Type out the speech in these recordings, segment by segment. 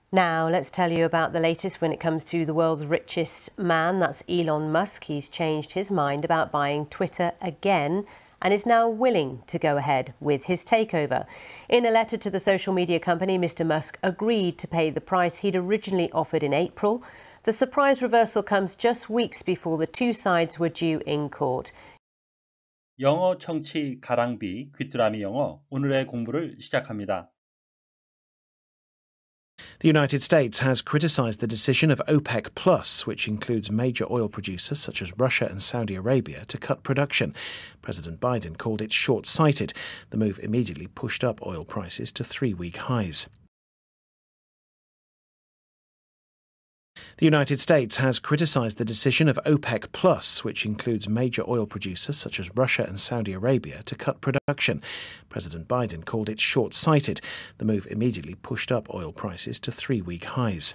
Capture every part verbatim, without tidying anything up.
Now, let's tell you about the latest when it comes to the world's richest man. That's Elon Musk. He's changed his mind about buying Twitter again and is now willing to go ahead with his takeover. In a letter to the social media company, Mister Musk agreed to pay the price he'd originally offered in April. The surprise reversal comes just weeks before the two sides were due in court. 영어 청취 가랑비 귀뚜라미 영어 오늘의 공부를 시작합니다. The United States has criticized the decision of OPEC Plus, which includes major oil producers such as Russia and Saudi Arabia, to cut production. President Biden called it short-sighted. The move immediately pushed up oil prices to three-week highs. The United States has criticized the decision of OPEC Plus, which includes major oil producers such as Russia and Saudi Arabia, to cut production. President Biden called it short-sighted. The move immediately pushed up oil prices to three-week highs.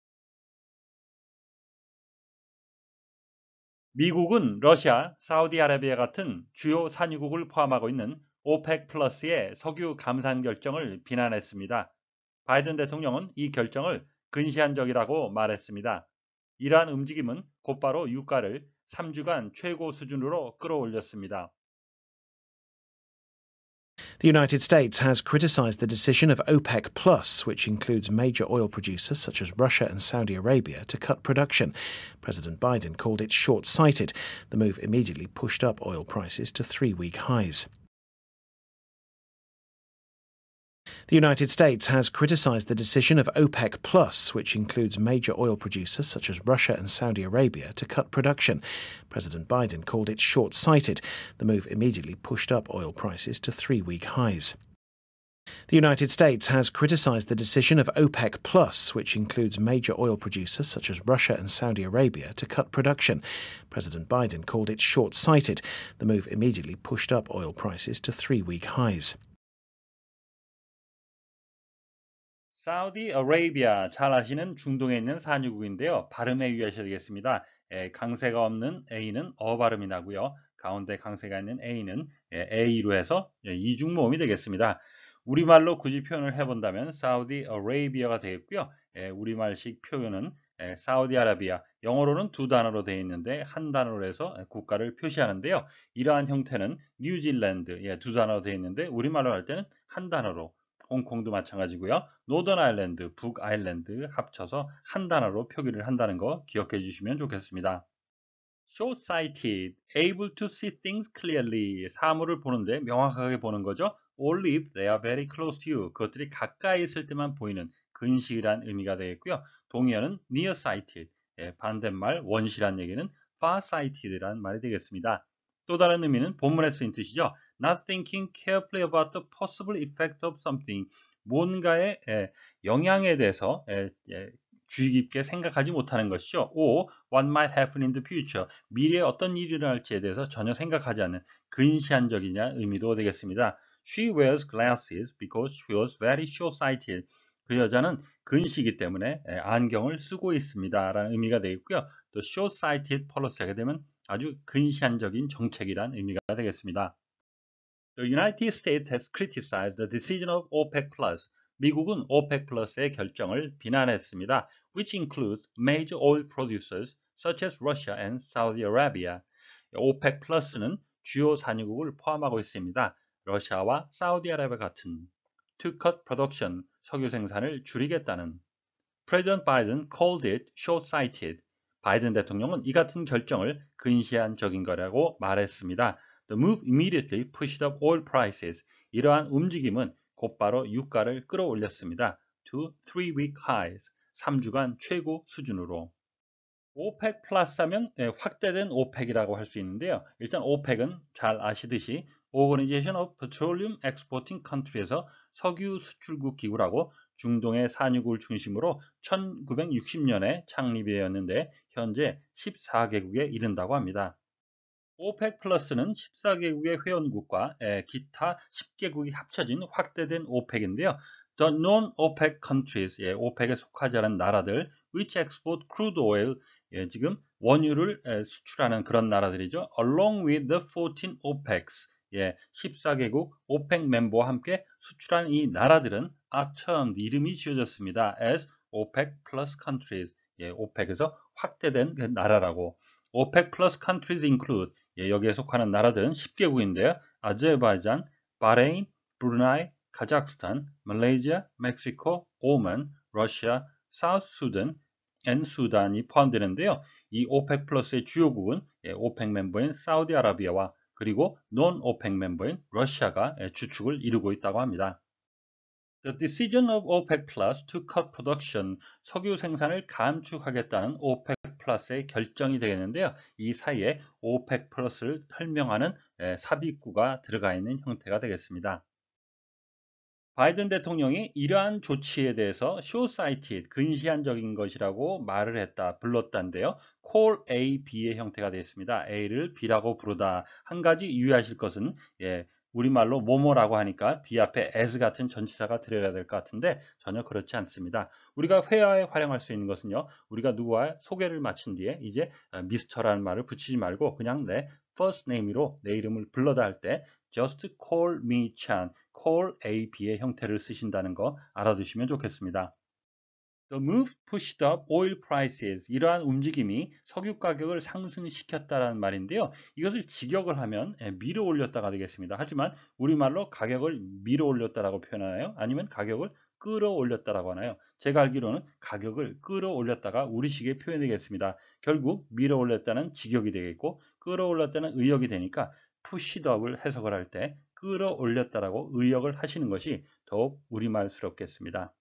미국은 러시아, 사우디아라비아 같은 주요 산유국을 포함하고 있는 오펙 플러스의 석유 감산 결정을 비난했습니다. 바이든 대통령은 이 결정을 근시안적이라고 말했습니다. 이러한 움직임은 곧바로 유가를 삼 주간 최고 수준으로 끌어올렸습니다. The United States has criticized the decision of OPEC Plus, which includes major oil producers such as Russia and Saudi Arabia, to cut production. President Biden called it short-sighted. The move immediately pushed up oil prices to three-week highs. The United States has criticized the decision of OPEC Plus, which includes major oil producers such as Russia and Saudi Arabia, to cut production. President Biden called it short-sighted. The move immediately pushed up oil prices to three-week highs. The United States has criticized the decision of OPEC Plus, which includes major oil producers such as Russia and Saudi Arabia, to cut production. President Biden called it short-sighted. The move immediately pushed up oil prices to three-week highs. 사우디아라비아 잘 아시는 중동에 있는 산유국인데요. 발음에 유의하셔야 되겠습니다. 에, 강세가 없는 A는 어 발음이 나고요. 가운데 강세가 있는 A는 에, A로 해서 에, 이중모음이 되겠습니다. 우리말로 굳이 표현을 해본다면 사우디아라비아가 되겠고요. 에, 우리말식 표현은 에, 사우디아라비아, 영어로는 두 단어로 되어 있는데 한 단어로 해서 국가를 표시하는데요. 이러한 형태는 뉴질랜드, 예, 두 단어로 되어 있는데 우리말로 할 때는 한 단어로, 홍콩도 마찬가지고요. 노던 아일랜드, 북 아일랜드 합쳐서 한 단어로 표기를 한다는 거 기억해 주시면 좋겠습니다. Short-sighted, able to see things clearly, 사물을 보는데 명확하게 보는 거죠. Only if they are very close to you, 그것들이 가까이 있을 때만 보이는 근시란 의미가 되겠고요. 동의어는 near-sighted, 예, 반대말 원시란 얘기는 far-sighted란 말이 되겠습니다. 또 다른 의미는 본문에 쓰인 뜻이죠. Not thinking carefully about the possible effect of something. 뭔가의 에, 영향에 대해서 에, 에, 주의 깊게 생각하지 못하는 것이죠. or what might happen in the future. 미래에 어떤 일이 일어날지에 대해서 전혀 생각하지 않는 근시안적이냐 의미도 되겠습니다. She wears glasses because she was very short-sighted. 그 여자는 근시이기 때문에 에, 안경을 쓰고 있습니다. 라는 의미가 되겠고요. 또 short-sighted policy하게 되면 아주 근시안적인 정책이란 의미가 되겠습니다. The United States has criticized the decision of OPEC Plus. 미국은 오펙 플러스의 결정을 비난했습니다. Which includes major oil producers such as Russia and Saudi Arabia. 오펙 플러스는 주요 산유국을 포함하고 있습니다. 러시아와 사우디아라비아 같은 to cut production, 석유 생산을 줄이겠다는. President Biden called it short-sighted. 바이든 대통령은 이 같은 결정을 근시안적인 거라고 말했습니다. The move immediately pushed up oil prices. 이러한 움직임은 곧바로 유가를 끌어올렸습니다. To three-week highs. 삼 주간 최고 수준으로. 오펙 플러스 하면 확대된 오펙이라고 할 수 있는데요. 일단 오펙은 잘 아시듯이 Organization of Petroleum Exporting Country에서 석유 수출국 기구라고 중동의 산유국을 중심으로 천구백육십 년에 창립이 되었는데 현재 십사 개국에 이른다고 합니다. 오펙 플러스는 십사 개국의 회원국과 에, 기타 십 개국이 합쳐진 확대된 오펙인데요. The non-OPEC countries, 예, 오펙에 속하지 않은 나라들, which export crude oil, 예, 지금 원유를 에, 수출하는 그런 나라들이죠. Along with the fourteen OPECs, 예, 십사 개국 오펙 멤버와 함께 수출한 이 나라들은 are termed, 이름이 지어졌습니다. as 오펙 플러스 countries, 예, 오펙에서 확대된 그 나라라고. 오펙 플러스 countries include, 예, 여기에 속하는 나라들은 십 개국인데요. 아제르바이잔, 바레인, 브루나이, 카자흐스탄, 말레이시아, 멕시코, 오만, 러시아, 사우스 수단, 앤 수단이 포함되는데요. 이 오펙 플러스의 주요국은, 예, 오펙 멤버인 사우디아라비아와 그리고 논 오펙 멤버인 러시아가 주축을 이루고 있다고 합니다. The decision of OPEC Plus to cut production, 석유 생산을 감축하겠다는 오펙 플러스의 결정이 되겠는데요. 이 사이에 오펙 플러스를 설명하는 삽입구가 들어가 있는 형태가 되겠습니다. 바이든 대통령이 이러한 조치에 대해서 short-sighted, 근시안적인 것이라고 말을 했다, 불렀다인데요. call A, B의 형태가 되겠습니다. A를 B라고 부르다. 한 가지 유의하실 것은, 예, 우리말로 뭐뭐라고 하니까 B 앞에 as 같은 전치사가 들어야 될 것 같은데 전혀 그렇지 않습니다. 우리가 회화에 활용할 수 있는 것은요, 우리가 누구와 소개를 마친 뒤에 이제 미스터라는 말을 붙이지 말고 그냥 내 first name으로 내 이름을 불러다 할 때 just call me Chan, call A, B의 형태를 쓰신다는 거 알아두시면 좋겠습니다. The move pushed up oil prices. 이러한 움직임이 석유 가격을 상승시켰다는 말인데요. 이것을 직역을 하면 밀어 올렸다가 되겠습니다. 하지만 우리말로 가격을 밀어 올렸다라고 표현하나요? 아니면 가격을 끌어올렸다라고 하나요? 제가 알기로는 가격을 끌어올렸다가 우리식의 표현이 되겠습니다. 결국 밀어 올렸다는 직역이 되겠고 끌어올렸다는 의역이 되니까 pushed up을 해석을 할 때 끌어올렸다라고 의역을 하시는 것이 더욱 우리말스럽겠습니다.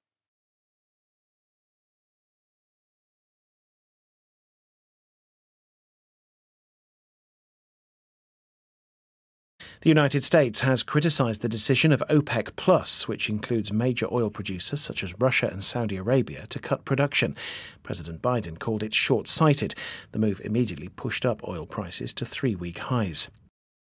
The United States has criticized the decision of OPEC Plus, which includes major oil producers such as Russia and Saudi Arabia, to cut production. President Biden called it short-sighted. The move immediately pushed up oil prices to three-week highs.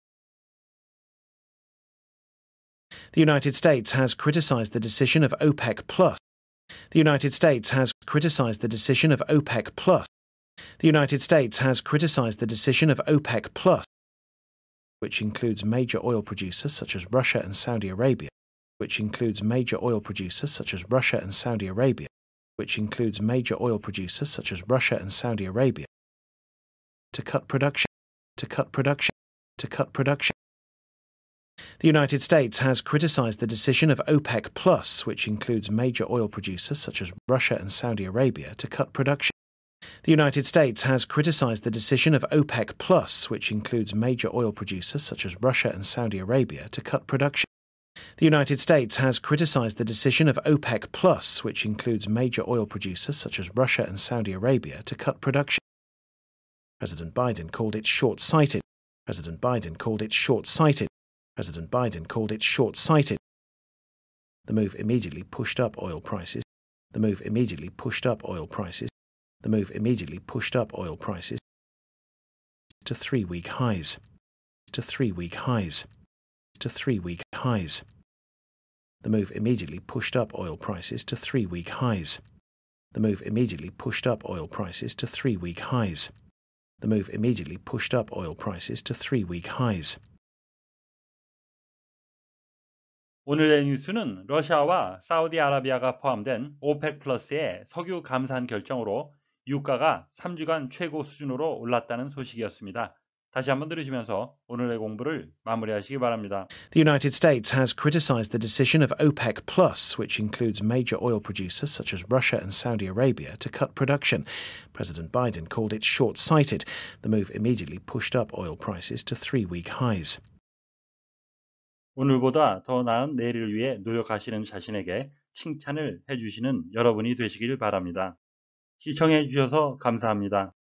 The United States has criticized the decision of OPEC Plus. The United States has criticized the decision of OPEC Plus. The United States has criticized the decision of OPEC Plus, which includes major oil producers such as Russia and Saudi Arabia, which includes major oil producers such as Russia and Saudi Arabia, which includes major oil producers such as Russia and Saudi Arabia, to cut production, to cut production, to cut production. The United States has criticized the decision of OPEC Plus, which includes major oil producers such as Russia and Saudi Arabia, to cut production. The United States has criticized the decision of OPEC Plus, which includes major oil producers such as Russia and Saudi Arabia, to cut production. The United States has criticized the decision of OPEC Plus, which includes major oil producers such as Russia and Saudi Arabia, to cut production. President Biden called it short-sighted. President Biden called it short-sighted. President Biden called it short-sighted. The move immediately pushed up oil prices. The move immediately pushed up oil prices. The move immediately pushed up oil prices to three-week highs. To three-week highs. To three-week highs. The move immediately pushed up oil prices to three-week highs. The move immediately pushed up oil prices to three-week highs. The move immediately pushed up oil prices to three-week highs. 오늘의 뉴스는 러시아와 사우디아라비아가 포함된 오펙 플러스의 석유 감산 결정으로 유가가 삼 주간 최고 수준으로 올랐다는 소식이었습니다. 다시 한번 들으시면서 오늘의 공부를 마무리하시기 바랍니다. The United States has criticized the decision of OPEC Plus, which includes major oil producers such as Russia and Saudi Arabia, to cut production. President Biden called it short-sighted. The move immediately pushed up oil prices to three-week highs. 오늘보다 더 나은 내일을 위해 노력하시는 자신에게 칭찬을 해주시는 여러분이 되시길 바랍니다. 시청해 주셔서 감사합니다.